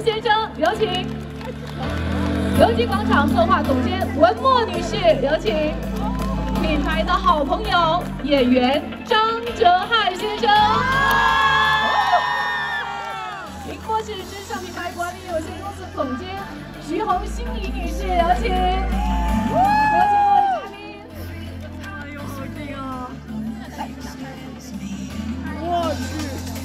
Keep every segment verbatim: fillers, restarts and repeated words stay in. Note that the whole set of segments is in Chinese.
先生，有请。游击广场策划总监文墨女士，有请。品牌的好朋友演员张哲瀚先生。宁波市时尚品牌管理有限公司总监徐红心怡女士，有请。有请各位嘉宾。 哎呦，好近啊！我去。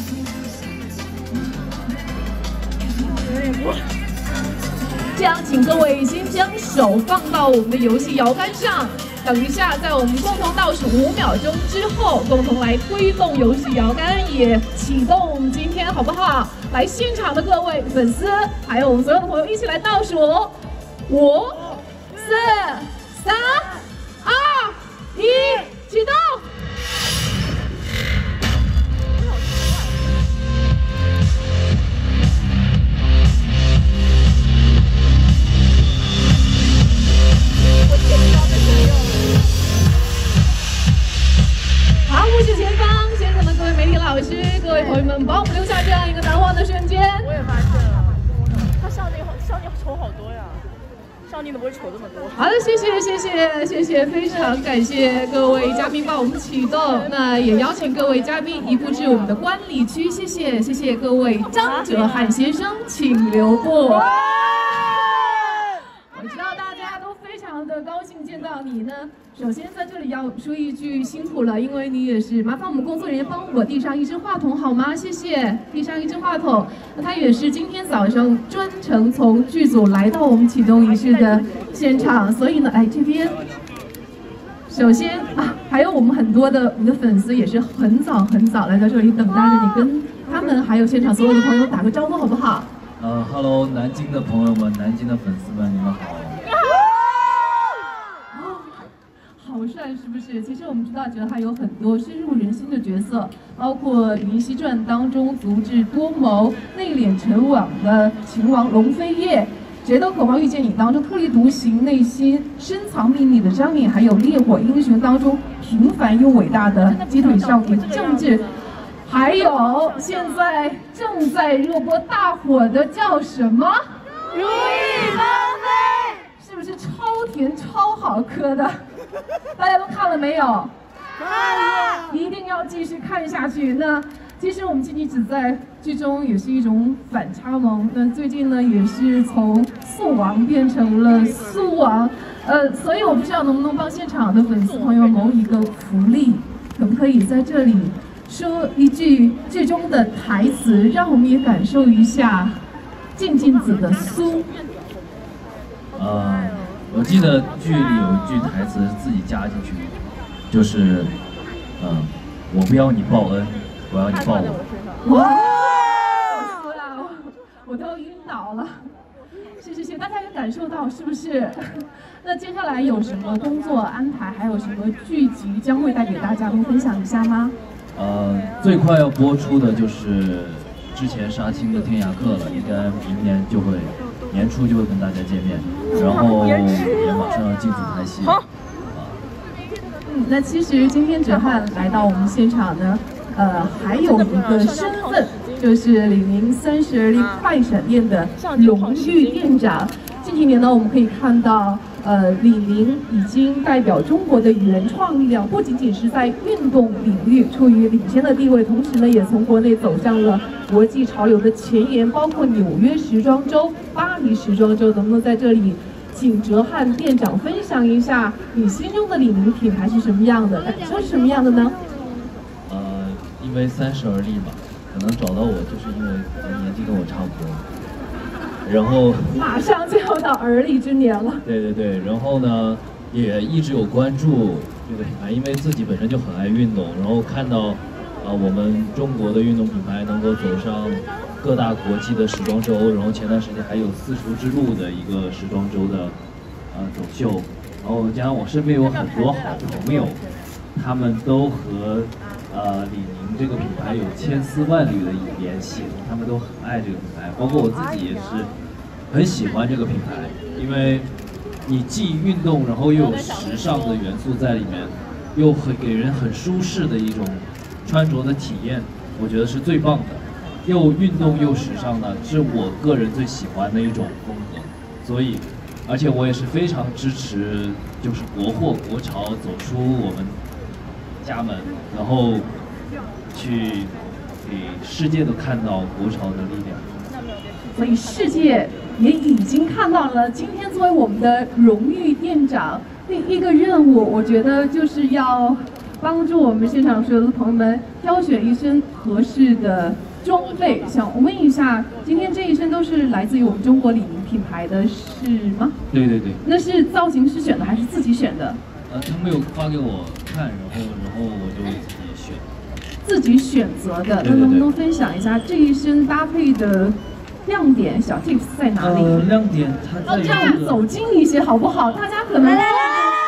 这样，请各位先将手放到我们的游戏摇杆上，等一下，在我们共同倒数五秒钟之后，共同来推动游戏摇杆，也启动我们今天，好不好？来，现场的各位粉丝，还有我们所有的朋友，一起来倒数：五、四、三、二、一，启动！ 好，目视前方，现场的各位媒体老师、各位朋友们，帮我们留下这样一个难忘的瞬间。 我也发现了，他少年少年丑好多呀，少年怎么会丑这么多？ 好的，谢谢谢谢谢谢，非常感谢各位嘉宾帮我们启动。那也邀请各位嘉宾移步至我们的观礼区，谢谢谢谢各位。张哲瀚先生，请留步。 我知道大家都非常的高兴见到你呢。首先在这里要说一句辛苦了，因为你也是麻烦我们工作人员帮我递上一支话筒好吗？谢谢，递上一支话筒。那他也是今天早上专程从剧组来到我们启动仪式的现场，所以呢，哎这边，首先啊，还有我们很多的我们的粉丝也是很早很早来到这里等待着你，跟他们还有现场所有的朋友打个招呼好不好？ 呃哈喽，南京的朋友们，南京的粉丝们，你们好。 哦，好帅是不是？其实我们知道哲瀚有很多深入人心的角色，包括《云溪传》当中足智多谋、内敛沉稳的秦王龙飞燕，《谁都渴望遇见你》当中特立独行、内心深藏秘密的张敏，还有《烈火英雄》当中平凡又伟大的鸡腿少年郑智。 还有现在正在热播大火的叫什么？如意芳菲，是不是超甜超好磕的？大家都看了没有？看了，一定要继续看下去。那其实我们金鸡子在剧中也是一种反差萌。那最近呢，也是从素王变成了苏王，呃，所以我不知道能不能帮现场的粉丝朋友谋一个福利，可不可以在这里？ 说一句剧中的台词，让我们也感受一下静静子的苏。 呃，我记得剧里有一句台词自己加进去，就是，嗯、呃，我不要你报恩，我要你报我。 哇！我都晕倒了。是是是，大家有感受到是不是？那接下来有什么工作安排，还有什么剧集将会带给大家，能分享一下吗？ 呃，最快要播出的就是之前杀青的《天涯客》了，应该明年就会年初就会跟大家见面，然后也马上要进组拍戏。啊， 嗯，那其实今天哲瀚来到我们现场呢，呃，还有一个身份，就是李宁三十而立快闪店的荣誉店长。近几年呢，我们可以看到。 呃，李宁已经代表中国的原创力量，不仅仅是在运动领域处于领先的地位，同时呢，也从国内走向了国际潮流的前沿，包括纽约时装周、巴黎时装周，能不能在这里请哲瀚店长分享一下你心中的李宁品牌是什么样的，感受是什么样的呢？ 呃，因为三十而立嘛，可能找到我就是因为年纪跟我差不多。 然后马上就要到而立之年了。 对对对，然后呢，也一直有关注这个品牌，因为自己本身就很爱运动，然后看到，啊、呃，我们中国的运动品牌能够走上各大国际的时装周，然后前段时间还有丝绸之路的一个时装周的，呃，走秀，然后加上我身边有很多好朋友，他们都和呃李宁这个品牌有千丝万缕的联系，他们都很爱这个品牌，包括我自己也是很喜欢这个品牌，因为你既运动，然后又有时尚的元素在里面，又很给人很舒适的一种穿着的体验，我觉得是最棒的。 又运动又时尚的，是我个人最喜欢的一种风格。所以，而且我也是非常支持，就是国货国潮走出我们家门，然后去给世界都看到国潮的力量。 所以世界也已经看到了。今天作为我们的荣誉店长，第一个任务，我觉得就是要帮助我们现场所有的朋友们挑选一身合适的装备。想问一下，今天这一身都是来自于我们中国李宁品牌的，是吗？ 对对对。 那是造型师选的还是自己选的？ 呃，他们有发给我看，然后然后我就自己选。 自己选择的，那能不能分享一下这一身搭配的亮点小 tips 在哪里？ 呃，亮点它在于、这个。 让我们走近一些好不好？大家可能。来来来。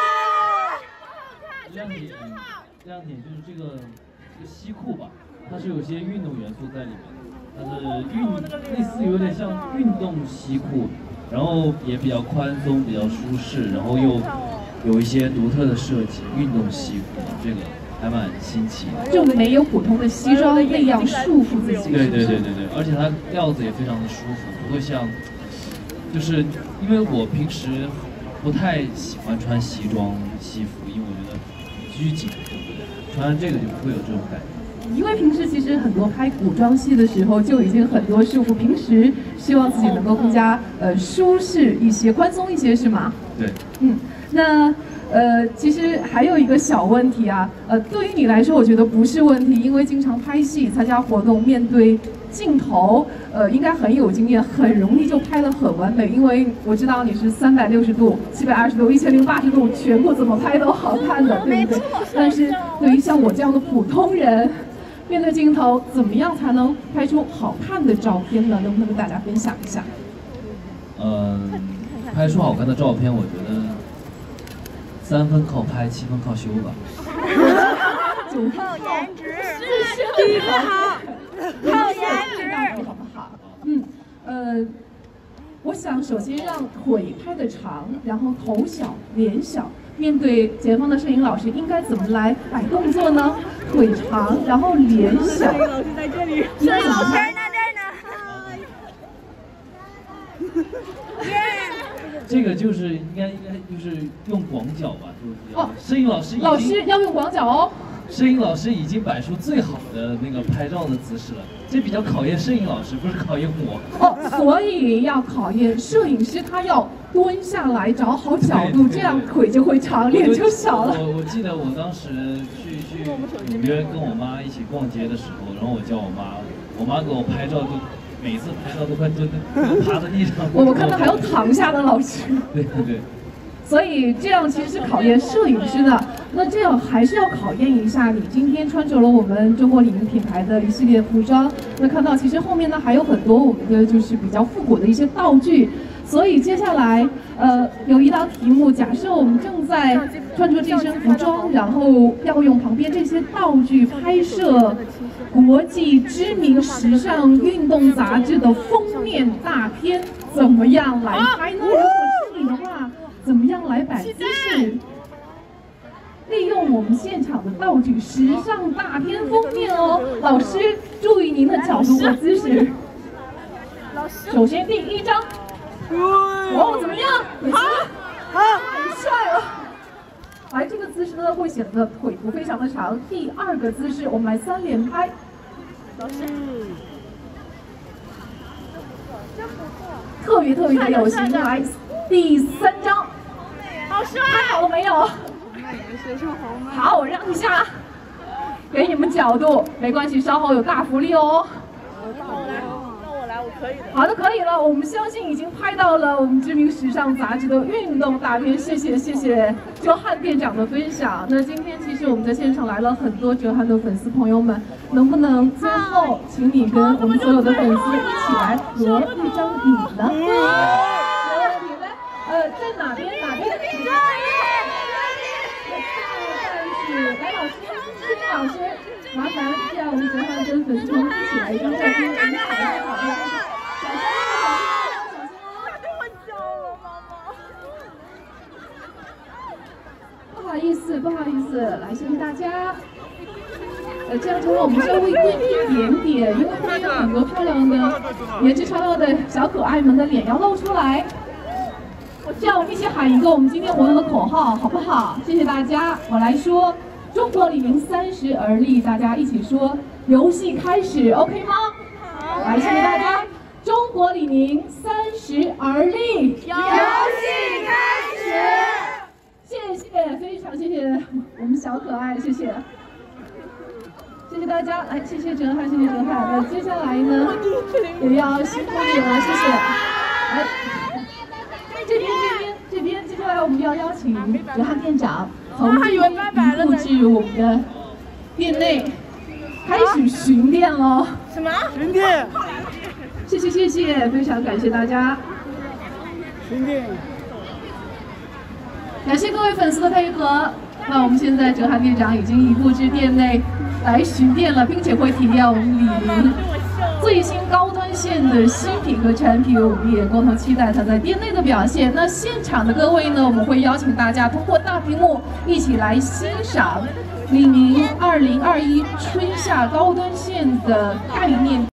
亮点，亮点就是这个这个西裤吧，它是有些运动元素在里面的，它是运类似有点像运动西裤，然后也比较宽松，比较舒适，然后又有一些独特的设计，运动西裤这个。还蛮新奇的， 就没有普通的西装那样束缚自己。 对对对对对，而且它料子也非常的舒服，不会像，就是因为我平时不太喜欢穿西装西服，因为我觉得拘谨，穿这个就不会有这种感觉。 因为平时其实很多拍古装戏的时候就已经很多束缚，平时希望自己能够更加呃舒适一些、宽松一些，是吗？ 对。 嗯，那。呃，其实还有一个小问题啊，呃，对于你来说，我觉得不是问题，因为经常拍戏、参加活动，面对镜头，呃，应该很有经验，很容易就拍得很完美。因为我知道你是三百六十度、七百二十度、一千零八十度，全部怎么拍都好看的，对不对？但是对于像我这样的普通人，面对镜头，怎么样才能拍出好看的照片呢？能不能跟大家分享一下？ 嗯，拍出好看的照片，我觉得。三分靠拍，七分靠修吧。 靠颜值，第一个好，靠颜值， 好不好？嗯，呃，我想首先让腿拍得长，然后头小、脸小。面对前方的摄影老师，应该怎么来摆动作呢？腿长，然后脸小。摄影老师在这里，摄影老师在这儿呢。这个就是应该应该就是用广角吧，就是哦。摄影老师老师要用广角哦。 摄影老师已经摆出最好的那个拍照的姿势了，这比较考验摄影老师，不是考验我。 哦，所以要考验摄影师，他要蹲下来找好角度，这样腿就会长，脸就小了。 我我记得我当时去去纽约跟我妈一起逛街的时候，然后我叫我妈，我妈给我拍照就。每次拍照都快就趴在地上。 我们看到还有躺下的老师。 对对对。 所以这样其实是考验摄影师的。那这样还是要考验一下你今天穿着了我们中国李宁品牌的一系列服装。那看到其实后面呢还有很多我们的就是比较复古的一些道具。所以接下来呃有一道题目，假设我们正在穿着这身服装，然后要用旁边这些道具拍摄国际知名时尚运动杂志的封面大片，怎么样来拍呢？如果是你的话，怎么样来摆姿势？利用我们现场的道具，时尚大片封面哦。老师，注意您的角度和姿势。首先第一张。哦，怎么样？好，好，很帅哦。来，这个姿势呢会显得腿部非常的长。第二个姿势，我们来三连拍。老师，特别特别的有型。来，第三张。 好帅！ 拍好了没有？好，我让一下，给你们角度，没关系，稍后有大福利哦。 可以的。 好的，可以了。我们相信已经拍到了我们知名时尚杂志的运动大片。谢谢谢谢哲瀚店长的分享。那今天其实我们在现场来了很多哲瀚的粉丝朋友们，能不能最后请你跟我们所有的粉丝一起来合一张影呢？没问题来，呃，在哪边哪边？是来老师，金老师，麻烦让我们哲瀚跟粉丝朋友一起来一张照片，我们好的好的。不好意思，不好意思，来，谢谢大家。 呃，这样子的话，我们稍微贵一点点，因为后面有很多漂亮的、颜值超亮的小可爱们的脸要露出来。这样我们一起喊一个我们今天活动的口号，好不好？谢谢大家，我来说：中国李宁三十而立，大家一起说，游戏开始 ，OK 吗？好，来，谢谢大家。中国李宁三十而立， 游戏开始。 谢谢，非常谢谢我们小可爱，谢谢。谢谢大家，来，谢谢哲瀚，谢谢哲瀚。那接下来呢，也要辛苦你了，谢谢。来，这边这边这边，接下来我们要邀请哲瀚店长从这边布置我们的店内，开始巡店喽。 什么？ 巡店。 谢谢谢谢，非常感谢大家。 巡店。 感谢各位粉丝的配合。那我们现在哲瀚店长已经移步至店内来巡店了，并且会体验我们李宁最新高端线的新品和产品，我们也共同期待它在店内的表现。那现场的各位呢，我们会邀请大家通过大屏幕一起来欣赏李宁二零二一春夏高端线的概念。